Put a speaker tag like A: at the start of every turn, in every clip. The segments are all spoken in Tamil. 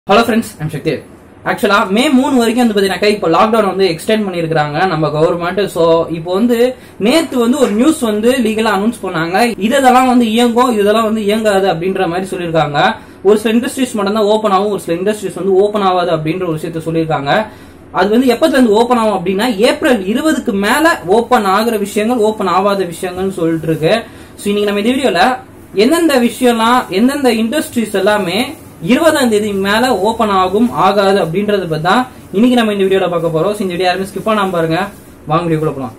A: Hello friends, I'm Shakti. Actually, May 3 வரைக்கும் வந்து பாத்தீங்கன்னா இப்போ லாக்டவுன் வந்து எக்ஸ்டெண்ட் பண்ணிருக்காங்க நம்ம கவர்மெண்ட். சோ இப்போ வந்து நேத்து வந்து ஒரு நியூஸ் வந்து லீகலா அனௌன்ஸ் பண்ணாங்க. இதெல்லாம் வந்து இயங்கும், இதெல்லாம் வந்து இயங்காது அப்படின்ற மாதிரி சொல்லிருக்காங்க. ஒரு சில இண்டஸ்ட்ரீஸ் மட்டும் தான் ஓபன் ஆகும், ஒரு சில இண்டஸ்ட்ரீஸ் வந்து ஓபன் ஆகாது அப்படின்ற ஒரு விஷயத்த சொல்லிருக்காங்க. அது வந்து எப்பத்துல இருந்து ஓபன் ஆகும் அப்படின்னா ஏப்ரல் 20க்கு மேல ஓபன் ஆகுற விஷயங்கள், ஓபன் ஆகாத விஷயங்கள்னு சொல்லிட்டு இருக்கு. சோ இன்னைக்கு நம்ம இந்த வீடியோல எந்தெந்த விஷயம்லாம், எந்தெந்த இண்டஸ்ட்ரீஸ் எல்லாமே 20ஆம் தேதி மேல ஓபன் ஆகும் ஆகாது அப்படின்றத பத்தி தான் இன்னைக்கு நம்ம இந்த வீடியோல பார்க்க போறோம். இந்த வீடியோ யாருமே ஸ்கிப் பண்ணாம பாருங்க. வாங்க வீடியோக்குள்ள போலாம்.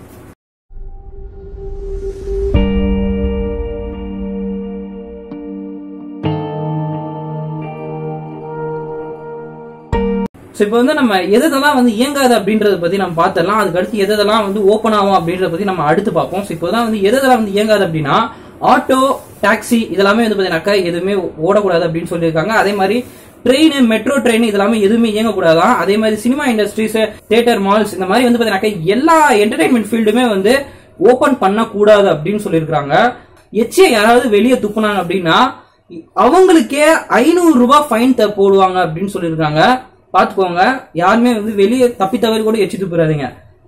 A: இப்போ வந்து நம்ம எதெல்லாம் வந்து இயங்காது அப்படின்றத பத்தி நம்ம பார்த்தலாம். அதுக்கு அடுத்து எதெல்லாம் வந்து ஓபன் ஆகும் அப்படின்றத பத்தி நம்ம அடுத்து பார்ப்போம். இப்போதான் வந்து எதெல்லாம் வந்து இயங்காது அப்படின்னா ஆட்டோ, டாக்ஸி இதெல்லாமே வந்து பாத்தீங்கன்னாக்கா எதுவுமே ஓடக்கூடாது அப்படின்னு சொல்லியிருக்காங்க. அதே மாதிரி ட்ரெயின், மெட்ரோ ட்ரெயின் இதெல்லாமே எதுவுமே இயங்கக்கூடாதான். அதே மாதிரி சினிமா இண்டஸ்ட்ரீஸ், தியேட்டர், மால்ஸ் இந்த மாதிரி வந்து பாத்தீங்கன்னாக்கா எல்லா என்டர்டைன்மெண்ட் ஃபீல்டுமே வந்து ஓபன் பண்ணக்கூடாது அப்படின்னு சொல்லியிருக்காங்க. எச்சே யாராவது வெளியே துப்புனாங்க அப்படின்னா அவங்களுக்கே 500 ரூபாய் ஃபைன் போடுவாங்க அப்படின்னு சொல்லியிருக்காங்க. பாத்துக்கோங்க, யாருமே வந்து வெளியே தப்பி தவறி கூட எச்சி துப்புறாதீங்க.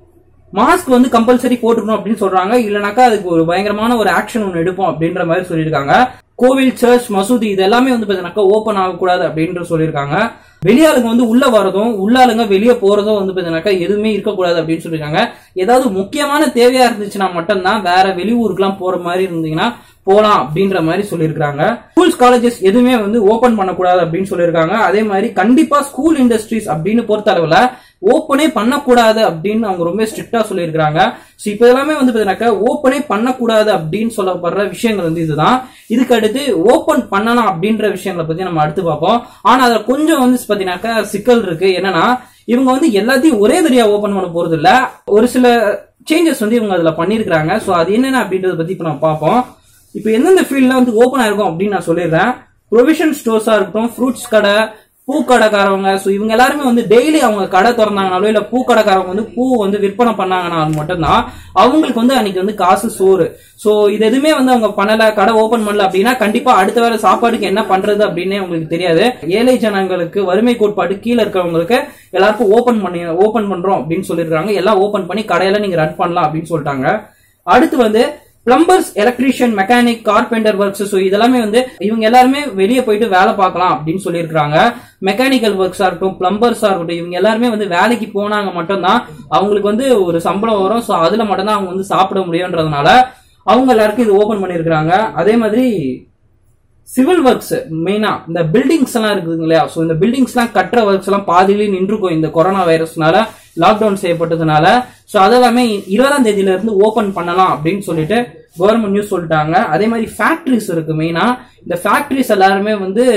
A: மாஸ்க் வந்து கம்பல்சரி போட்டுக்கணும் அப்படின்னு சொல்றாங்க. இல்லனாக்கா அதுக்கு ஒரு பயங்கரமான ஒரு ஆக்ஷன் ஒன்னு எடுப்போம் அப்படின்ற மாதிரி சொல்லியிருக்காங்க. கோவில், சர்ச், மசூதி இது எல்லாமே வந்து பாத்தீங்கன்னா ஓபன் ஆகக்கூடாது அப்படின்னு சொல்லியிருக்காங்க. வெளியாளுங்க வந்து உள்ள வரதும், உள்ளாளுங்க வெளியே போறதும் வந்து பாத்தீங்கன்னாக்கா எதுவுமே இருக்கக்கூடாது அப்படின்னு சொல்லியிருக்காங்க. ஏதாவது முக்கியமான தேவையா இருந்துச்சுன்னா மட்டும்தான் வேற வெளியூருக்குலாம் போற மாதிரி இருந்தீங்கன்னா போலாம் அப்படின்ற மாதிரி சொல்லியிருக்காங்க. ஸ்கூல்ஸ், காலேஜஸ் எதுவுமே வந்து ஓபன் பண்ணக்கூடாது அப்படின்னு சொல்லியிருக்காங்க. அதே மாதிரி கண்டிப்பா ஸ்கூல் இண்டஸ்ட்ரீஸ் அப்படின்னு பொறுத்த அளவுல ஓப்பனே பண்ணக்கூடாது அப்படின்னு அவங்க ரொம்ப ஸ்ட்ரிக்டா சொல்லியிருக்காங்க. சோ இப்ப எல்லாமே வந்து பாத்தீங்கன்னாக்கா ஓப்பனே பண்ணக்கூடாது அப்படின்னு சொல்லப்படுற விஷயங்கள் வந்து இதுதான். இதுக்கு அடுத்து ஓபன் பண்ணலாம் அப்படின்ற விஷயங்களை பத்தி நம்ம அடுத்து பார்ப்போம். ஆனா அதுல கொஞ்சம் வந்து பாத்தீங்கன்னாக்கா சிக்கல் இருக்கு. என்னன்னா இவங்க வந்து எல்லாத்தையும் ஒரே தடியா ஓபன் பண்ண போறது இல்ல, ஒரு சில சேஞ்சஸ் வந்து இவங்க அதுல பண்ணிருக்காங்க. சோ அது என்னென்ன அப்படின்றத பத்தி இப்ப நம்ம பார்ப்போம். இப்ப எந்தெந்த ஃபீல்ட்ல வந்து ஓபன் ஆயிருக்கும் அப்படின்னு நான் சொல்லிடுறேன். ப்ரொவிஷன் ஸ்டோர்ஸா இருக்கட்டும், ஃப்ரூட்ஸ் கடை, பூக்கடைக்காரவங்க, சோ இவங்க எல்லாருமே வந்து டெய்லி அவங்க கடை திறந்தாங்கனாலோ இல்ல பூக்கடைக்காரவங்க வந்து பூ வந்து விற்பனை பண்ணாங்கனாலும் மட்டும்தான் அவங்களுக்கு வந்து அன்னைக்கு வந்து காசு சோறு. சோ இது எதுவுமே வந்து அவங்க பண்ணல, கடை ஓபன் பண்ணல அப்படின்னா கண்டிப்பா அடுத்த வேலை சாப்பாடுக்கு என்ன பண்றது அப்படின்னு உங்களுக்கு தெரியாது. ஏழை ஜனங்களுக்கு, வறுமை கோட்பாடு கீழே இருக்கிறவங்களுக்கு எல்லாருக்கும் ஓபன் பண்றோம் அப்படின்னு சொல்லிருக்காங்க. எல்லாம் ஓபன் பண்ணி கடையில நீங்க ரன் பண்ணலாம் அப்படின்னு சொல்லிட்டாங்க. அடுத்து வந்து plumbers, electrician, mechanic, carpenter works, so இதெல்லாமே வந்து இவங்க எல்லாருமே வெளியே போயிட்டு வேலை பார்க்கலாம் அப்படின்னு சொல்லியிருக்காங்க. மெக்கானிக்கல் ஒர்க்ஸா இருக்கட்டும், பிளம்பர்ஸா இருக்கட்டும், இவங்க எல்லாருமே வந்து வேலைக்கு போனாங்க மட்டும்தான் அவங்களுக்கு வந்து ஒரு சம்பளம் வரும். சோ அதுல மட்டும்தான் அவங்க வந்து சாப்பிட முடியும்ன்றதுனால அவங்க எல்லாருக்கும் இது ஓபன் பண்ணிருக்காங்க. அதே மாதிரி சிவில் ஒர்க்ஸ், மெயினா இந்த பில்டிங்ஸ் எல்லாம் இருக்குது இல்லையா, சோ இந்த பில்டிங்ஸ் எல்லாம் கட்டுற ஒர்க்ஸ் எல்லாம் பாதியிலே நின்றுக்கும் இந்த கொரோனா வைரஸ்னால, லாக்டவுன் செய்யப்பட்டதுனால. சோ அதெல்லாமே 20ஆம் தேதியில இருந்து ஓபன் பண்ணலாம் அப்படின்னு சொல்லிட்டு கவர்மெண்ட் நியூஸ் சொல்லிட்டாங்க. அதே மாதிரி ஃபேக்டரிஸ் இருக்கு. மெயினா இந்த ஃபேக்டரிஸ் எல்லாருமே வந்து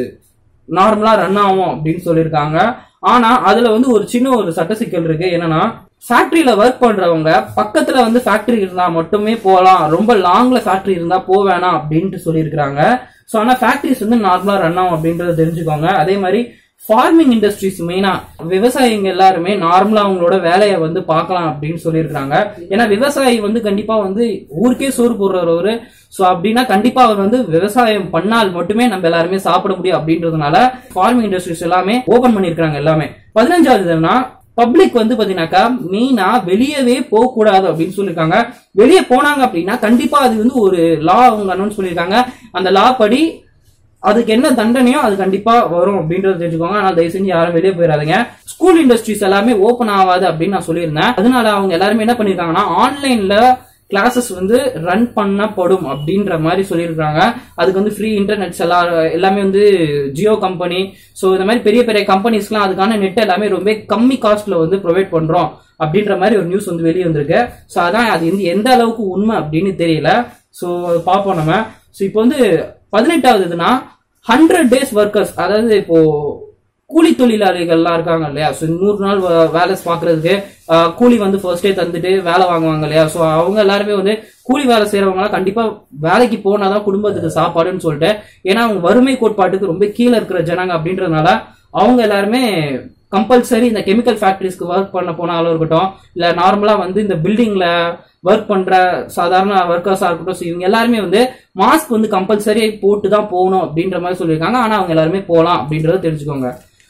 A: நார்மலா ரன் ஆகும் அப்படின்னு சொல்லியிருக்காங்க. ஆனா அதுல வந்து ஒரு சின்ன ஒரு சட்ட சிக்கல் இருக்கு. என்னன்னா ஃபேக்டரியில ஒர்க் பண்றவங்க பக்கத்துல வந்து ஃபேக்டரி இருந்தா மட்டுமே போகலாம், ரொம்ப லாங்ல ஃபேக்டரி இருந்தா போவேணாம் அப்படின்ட்டு சொல்லியிருக்காங்க. சோ ஆனா ஃபேக்டரிஸ் வந்து நார்மலா ரன் ஆகும் அப்படின்றத தெரிஞ்சுக்கோங்க. அதே மாதிரி ஃபார்மிங் இண்டஸ்ட்ரீஸ், மெயினா விவசாயிங்க எல்லாருமே நார்மலா அவங்களோட வேலையை வந்து பார்க்கலாம் அப்படின்னு சொல்லியிருக்காங்க. ஏன்னா விவசாயி வந்து கண்டிப்பா வந்து ஊருக்கே சோறு போடுறவரு. சோ அப்படின்னா கண்டிப்பா அவர் வந்து விவசாயம் பண்ணால் மட்டுமே நம்ம எல்லாருமே சாப்பிட முடியும் அப்படின்றதுனால ஃபார்மிங் இண்டஸ்ட்ரீஸ் எல்லாமே ஓபன் பண்ணிருக்காங்க. எல்லாமே 15ஆவதுன்னா பப்ளிக் வந்து பாத்தீங்கன்னாக்கா மெயினா வெளியவே போக கூடாது அப்படின்னு சொல்லியிருக்காங்க. வெளியே போனாங்க அப்படின்னா கண்டிப்பா அது வந்து ஒரு லா அவங்க அனௌன்ஸ் பண்ணிருக்காங்க. அந்த லா படி அதுக்கு என்ன தண்டனையோ அது கண்டிப்பா வரும் அப்படின்றத தெரிஞ்சுக்கோங்க. ஆனால் தயவு செஞ்சு யாரும் வெளியே போயிடாதீங்க. ஸ்கூல் இண்டஸ்ட்ரீஸ் எல்லாமே ஓபன் ஆகாது அப்படின்னு நான் சொல்லியிருந்தேன். அதனால அவங்க எல்லாருமே என்ன பண்ணிருக்காங்கன்னா ஆன்லைன்ல கிளாஸஸ் வந்து ரன் பண்ணப்படும் அப்படின்ற மாதிரி சொல்லியிருக்காங்க. அதுக்கு வந்து ஃப்ரீ இன்டர்நெட்ஸ் எல்லாமே வந்து ஜியோ கம்பெனி, சோ இந்த மாதிரி பெரிய பெரிய கம்பெனிஸ்லாம் அதுக்கான நெட் எல்லாமே ரொம்ப கம்மி காஸ்ட்ல வந்து ப்ரொவைட் பண்றோம் அப்படின்ற மாதிரி ஒரு நியூஸ் வந்து வெளியே வந்திருக்கு. சோ அதான் அது வந்து எந்த அளவுக்கு உண்மை அப்படின்னு தெரியல. சோ பார்ப்போம் நம்ம. சோ இப்போ வந்து 18ஆவதுன்னா 100 days ஒர்க்கர்ஸ், அதாவது இப்போ கூலி தொழிலாளிகள்லாம் இருக்காங்க இல்லையா, சோ 100 நாள் வேலை பாக்குறதுக்கு கூலி வந்து ஃபர்ஸ்டே தந்துட்டு வேலை வாங்குவாங்க இல்லையா. சோ அவங்க எல்லாருமே வந்து கூலி வேலை செய்யறவங்க எல்லாம் கண்டிப்பா வேலைக்கு போனாதான் குடும்பத்துக்கு சாப்பாடுன்னு சொல்லிட்டு, ஏன்னா அவங்க வறுமை கோட்பாட்டுக்கு ரொம்ப கீழே இருக்கிற ஜனங்க அப்படின்றதுனால அவங்க எல்லாருமே கம்பல்சரி இந்த கெமிக்கல் ஃபேக்டரிஸ்க்கு ஒர்க் பண்ண போனாலும் இருக்கட்டும், இல்ல நார்மலா வந்து இந்த பில்டிங்ல ஒர்க் பண்ற சாதாரண ஒர்க்கர்ஸா இருக்கட்டும், இவங்க எல்லாருமே வந்து மாஸ்க் வந்து கம்பல்சரி போட்டு தான் போகணும் அப்படின்ற மாதிரி சொல்லியிருக்காங்க. ஆனா அவங்க எல்லாருமே போகலாம் அப்படின்றத தெரிஞ்சுக்கோங்க.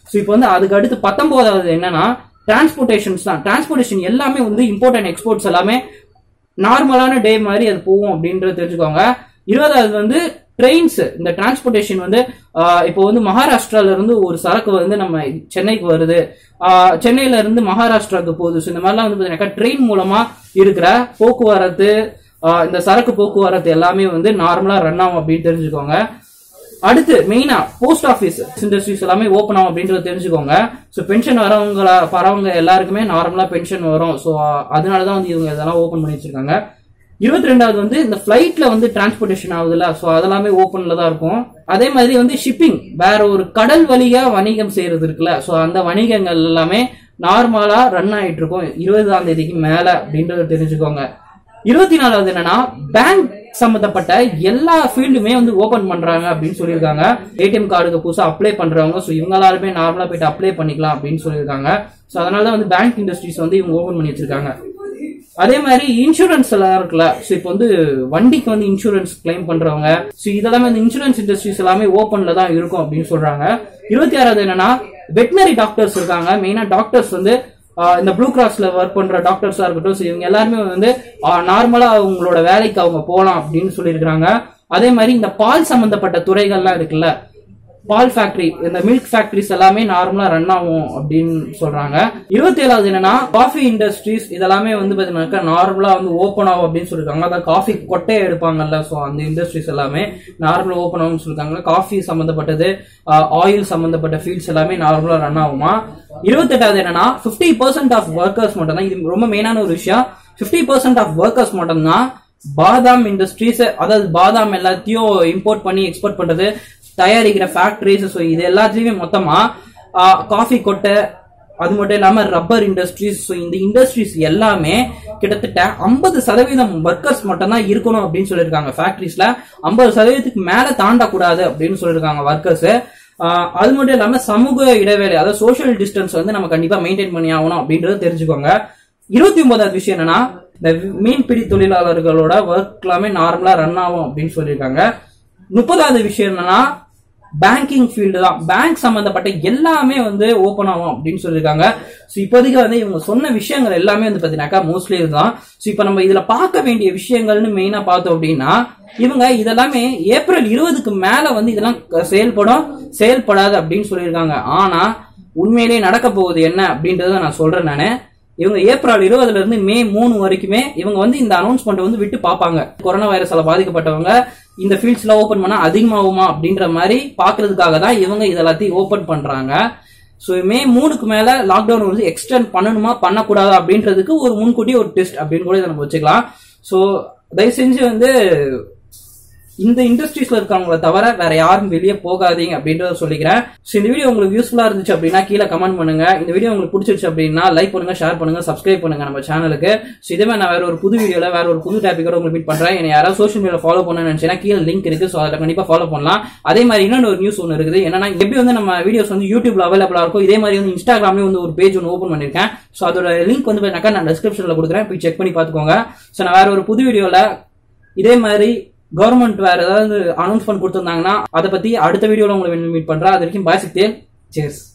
A: ஸோ இப்போ வந்து அதுக்கு அடுத்து 19வது என்னன்னா டிரான்ஸ்போர்டேஷன்ஸ் தான். டிரான்ஸ்போர்டேஷன் எல்லாமே வந்து இம்போர்ட் அண்ட் எக்ஸ்போர்ட்ஸ் எல்லாமே நார்மலான டே மாதிரி அது போகும் அப்படின்றது தெரிஞ்சுக்கோங்க. 20வது வந்து ட்ரெயின்ஸ். இந்த டிரான்ஸ்போர்டேஷன் வந்து இப்போ வந்து மகாராஷ்டிரால இருந்து ஒரு சரக்கு வந்து நம்ம சென்னைக்கு வருது, சென்னையில இருந்து மகாராஷ்டிராவுக்கு போகுது. ஸோ இந்த மாதிரிலாம் வந்து பார்த்தீங்கன்னா ட்ரெயின் மூலமா இருக்கிற போக்குவரத்து, இந்த சரக்கு போக்குவரத்து எல்லாமே வந்து நார்மலா ரன் ஆகும் அப்படின்னு தெரிஞ்சுக்கோங்க. அடுத்து மெயினா போஸ்ட் ஆஃபீஸ் இண்டஸ்ட்ரீஸ் எல்லாமே ஓப்பன் ஆகும் அப்படின்றத தெரிஞ்சுக்கோங்க. ஸோ பென்ஷன் வரவங்க எல்லாருக்குமே நார்மலா பென்ஷன் வரும். ஸோ அதனாலதான் வந்து இவங்க இதெல்லாம் ஓப்பன் பண்ணி வச்சிருக்காங்க. 22வது வந்து இந்த பிளைட்ல வந்து டிரான்ஸ்போர்டேஷன் ஆகுதுல்ல, ஸோ அதெல்லாமே ஓப்பன்ல தான் இருக்கும். அதே மாதிரி வந்து ஷிப்பிங், வேற ஒரு கடல் வழியா வணிகம் செய்யறது இருக்குல்ல, ஸோ அந்த வணிகங்கள் எல்லாமே நார்மலா ரன் ஆயிட்டு இருக்கும் 20ஆம் தேதிக்கு மேல அப்படின்றத தெரிஞ்சுக்கோங்க. 24வது என்னன்னா பேங்க் சம்பந்தப்பட்ட எல்லா ஃபீல்டுமே வந்து ஓபன் பண்றாங்க அப்படின்னு சொல்லியிருக்காங்க. ஏடிஎம் கார்டுக்கு புதுசா அப்ளை பண்றவங்க, ஸோ இவங்க எல்லாருமே நார்மலா போயிட்டு அப்ளை பண்ணிக்கலாம் அப்படின்னு சொல்லியிருக்காங்க. ஸோ அதனாலதான் வந்து பேங்க் இண்டஸ்ட்ரீஸ் வந்து இவங்க ஓபன் பண்ணி வச்சிருக்காங்க. அதே மாதிரி இன்சூரன்ஸ் எல்லாம் இருக்குல்ல, ஸோ இப்போ வந்து வண்டிக்கு வந்து இன்சூரன்ஸ் கிளைம் பண்றவங்க, ஸோ இதெல்லாமே வந்து இன்சூரன்ஸ் இண்டஸ்ட்ரீஸ் எல்லாமே ஓப்பன்ல தான் இருக்கும் அப்படின்னு சொல்றாங்க. 26வது என்னன்னா வெட்டினரி டாக்டர்ஸ் இருக்காங்க. மெயினா டாக்டர்ஸ் வந்து இந்த ப்ளூ கிராஸ்ல ஒர்க் பண்ற டாக்டர்ஸா இருக்கட்டும், ஸோ இவங்க எல்லாருமே வந்து நார்மலா அவங்களோட வேலைக்கு அவங்க போகலாம் அப்படின்னு சொல்லியிருக்காங்க. அதே மாதிரி இந்த பால் சம்பந்தப்பட்ட துறைகள்லாம் இருக்குல்ல, பால் ஃபேக்டரி, இந்த மில்க் ஃபேக்டரிஸ் எல்லாமே நார்மலா ரன் ஆகும் அப்படின்னு சொல்றாங்க. 27வது என்னன்னா காஃபி இண்டஸ்ட்ரீஸ் இதெல்லாமே வந்து பாத்தீங்கன்னா நார்மலா வந்து ஓப்பன் ஆகும் அப்படின்னு சொல்லிருக்காங்க. அதாவது காஃபி கொட்டையை எடுப்பாங்கல்ல, ஸோ அந்த இண்டஸ்ட்ரீஸ் எல்லாமே நார்மலா ஓப்பன் ஆகும்னு சொல்லிருக்காங்க. காஃபி சம்பந்தப்பட்டது, ஆயில் சம்பந்தப்பட்ட ஃபீல்ட்ஸ் எல்லாமே நார்மலா ரன் ஆகுமா. 28வது என்னன்னா 50% ஆஃப் ஒர்க்கர்ஸ் மட்டும் தான், இது ரொம்ப மெயினான ஒரு விஷயம், 50% ஆஃப் ஒர்க்கர்ஸ் மட்டும் தான் பாதாம் இண்டஸ்ட்ரீஸ், அதாவது பாதாம் எல்லாத்தையும் இம்போர்ட் பண்ணி எக்ஸ்போர்ட் பண்றது, தயாரிக்கிற ஃபேக்டரிஸ், ஸோ இது எல்லாத்துலயுமே மொத்தமா காஃபி கொட்டை, அது மட்டும் இல்லாம ரப்பர் இண்டஸ்ட்ரீஸ், ஸோ இந்த இண்டஸ்ட்ரீஸ் எல்லாமே கிட்டத்தட்ட 50% ஒர்க்கர்ஸ் மட்டும் தான் இருக்கணும் அப்படின்னு சொல்லியிருக்காங்க. ஃபேக்டரிஸ்ல 50% மேல தாண்டக்கூடாது அப்படின்னு சொல்லியிருக்காங்க ஒர்க்கர்ஸ். அது மட்டும் இல்லாம சமூக இடைவேளை, அதாவது சோசியல் டிஸ்டன்ஸ் வந்து நம்ம கண்டிப்பா மெயின்டைன் பண்ணி ஆகணும் அப்படின்றத தெரிஞ்சுக்கோங்க. 29வது விஷயம் என்னன்னா இந்த மீன்பிடி தொழிலாளர்களோட ஒர்க் எல்லாமே நார்மலா ரன் ஆகும் அப்படின்னு சொல்லியிருக்காங்க. 30வது விஷயம் என்னன்னா பேங்கிங் ஃபீல்டு தான். பேங்க் சம்பந்தப்பட்ட எல்லாமே வந்து ஓப்பன் ஆகும் அப்படின்னு சொல்லியிருக்காங்க. ஸோ இப்போதைக்கு வந்து இவங்க சொன்ன விஷயங்கள் எல்லாமே வந்து பாத்தீங்கன்னாக்கா மோஸ்ட்லி இதுதான். ஸோ இப்போ நம்ம இதுல பார்க்க வேண்டிய விஷயங்கள்னு மெயினா பார்த்தோம் அப்படின்னா, இவங்க இதெல்லாமே ஏப்ரல் 20க்கு மேல வந்து இதெல்லாம் செயல்படாது அப்படின்னு சொல்லியிருக்காங்க. ஆனா உண்மையிலேயே நடக்க போகுது என்ன அப்படின்றத நான் சொல்றேன். நானு இவங்க ஏப்ரல் 20ல இருந்து மே 3 வரைக்குமே இவங்க வந்து இந்த அனௌன்ஸ்மெண்ட் வந்து விட்டு பார்ப்பாங்க. கொரோனா வைரஸால பாதிக்கப்பட்டவங்க இந்த ஃபீல்ட்ஸ்ல ஓபன் பண்ணா அதிகமாகுமா அப்படின்ற மாதிரி பாக்குறதுக்காக தான் இவங்க இதெல்லாத்தையும் ஓபன் பண்றாங்க. ஸோ மே 3க்கு மேல லாக்டவுன் வந்து எக்ஸ்டெண்ட் பண்ணணுமா பண்ணக்கூடாதா அப்படின்றதுக்கு ஒரு முன்கூட்டி ஒரு டெஸ்ட் அப்படின்னு கூட இதை நம்ம வச்சுக்கலாம். ஸோ தயவு செஞ்சு வந்து இந்த இண்டஸ்ட்ரீஸ்ல இருக்கவங்களை தவிர வேற யாரும் வெளியே போகாதீங்க அப்படின்றத சொல்லிக்கிறேன். ஸோ இந்த வீடியோ உங்களுக்கு யூஸ்ஃபுல்லா இருந்துச்சு அப்படின்னா கீழே கமெண்ட் பண்ணுங்க. இந்த வீடியோ உங்களுக்கு பிடிச்சிருச்சு அப்படின்னா லைக் பண்ணுங்க, ஷேர் பண்ணுங்க, சப்ஸ்கிரைப் பண்ணுங்க நம்ம சேனலுக்கு. ஸோ இதே நான் வேற ஒரு புது வீடியோல வேற ஒரு புது டாபிக்கோட உங்களுக்கு மீட் பண்றேன். என்ன யாராவது சோஷியல் மீடியா ஃபாலோ பண்ணணும்னு நினைச்சேன்னா கீழே லிங்க் இருக்கு, ஸோ அதை கண்டிப்பா ஃபாலோ பண்ணலாம். அதே மாதிரி இன்னொரு ஒரு நியூஸ் ஒன்று இருக்குது. என்னன்னா எப்படி வந்து நம்ம வீடியோஸ் வந்து யூடியூப்ல அவைலபிளா இருக்கும், இதே மாதிரி வந்து இன்ஸ்டாகிராம்லயும் வந்து ஒரு பேஜ் ஒன்று ஓப்பன் பண்ணிருக்கேன். ஸோ அதோட லிங்க் வந்து நான் டிஸ்கிரிப்ஷன்ல கொடுக்குறேன், போய் செக் பண்ணி பாத்துக்கோங்க. ஸோ நான் வேற ஒரு புது வீடியோல இதே மாதிரி கவர்மெண்ட் வேற ஏதாவது அனௌன்ஸ்மெண்ட் கொடுத்திருந்தாங்கன்னா அதை பத்தி அடுத்த வீடியோல உங்களை மீட் பண்றேன். அது வரைக்கும் பாய் சிக்தேன். Cheers.